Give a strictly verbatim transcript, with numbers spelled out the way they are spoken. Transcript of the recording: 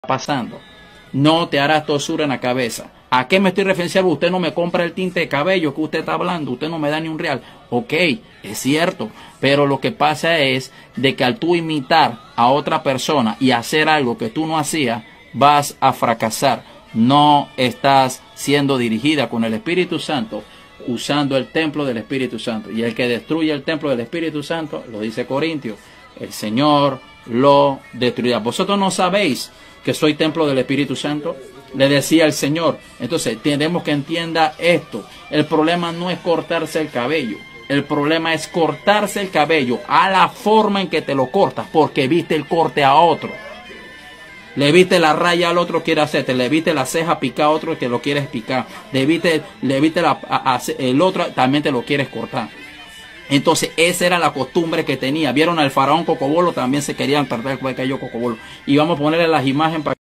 pasando. No te harás tosura en la cabeza. ¿A qué me estoy refiriendo? Usted no me compra el tinte de cabello que usted está hablando. Usted no me da ni un real. Ok, es cierto. Pero lo que pasa es de que al tú imitar a otra persona y hacer algo que tú no hacías, vas a fracasar. No estás siendo dirigida con el Espíritu Santo, usando el templo del Espíritu Santo. Y el que destruye el templo del Espíritu Santo, lo dice Corintios, el Señor lo destruirá. Vosotros no sabéis que soy templo del Espíritu Santo, le decía el Señor. Entonces tenemos que entienda esto. El problema no es cortarse el cabello. El problema es cortarse el cabello a la forma en que te lo cortas, porque viste el corte a otro. Le viste la raya al otro quiere hacerte, le viste la ceja picar a otro que lo quieres picar, le viste, le viste la, a, a, el otro también te lo quieres cortar. Entonces esa era la costumbre que tenía. Vieron al faraón Cocobolo, también se querían perder el cabello Cocobolo. Y vamos a ponerle las imágenes para